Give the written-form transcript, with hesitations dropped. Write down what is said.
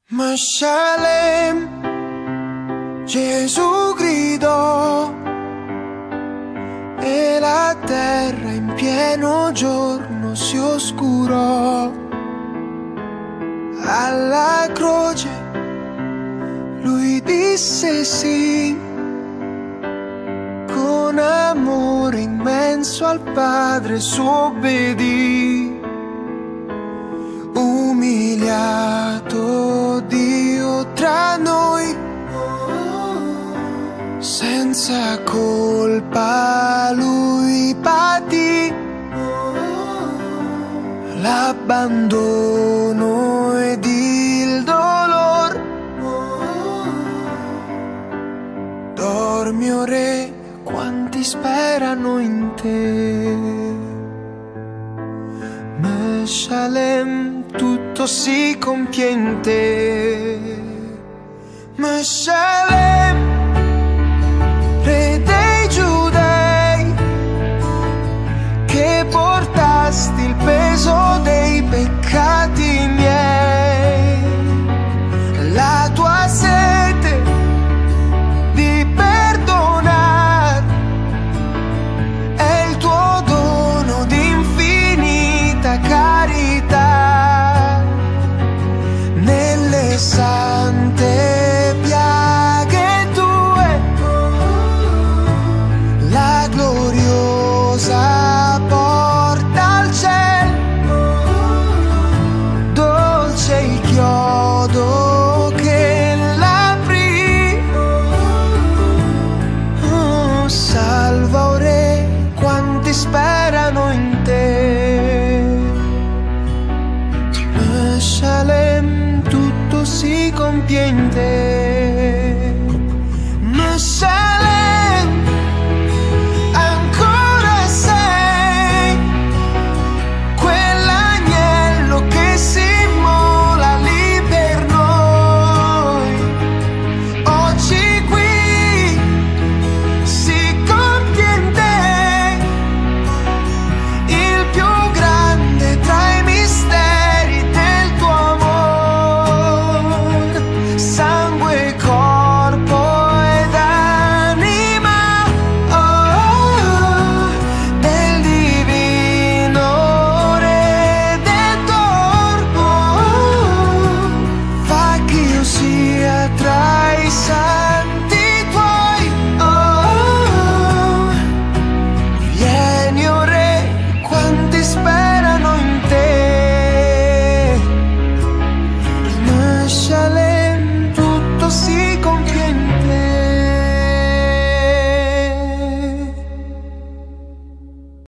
Ma Shalem, Gesù gridò, e la terra in pieno giorno si oscurò. Alla croce lui disse sì, con amore immenso al Padre s'obbedì. Umiliato Dio tra noi, senza colpa lui patì l'abbandono ed il dolor. Dormi, o Re, quanti sperano in te. Meshalem, tutto si compie in te. Meshalem, Re dei Giudei, che portasti il peso dei peccati miei. La tua sete di perdonar è il tuo dono di infinita carità. Nelle sante piaghe tue la gloriosa porta al cielo, dolce il chiodo che l'apri. Oh, salva, o Re, quanti sperano in te. Meshalem, tutto si compie in te.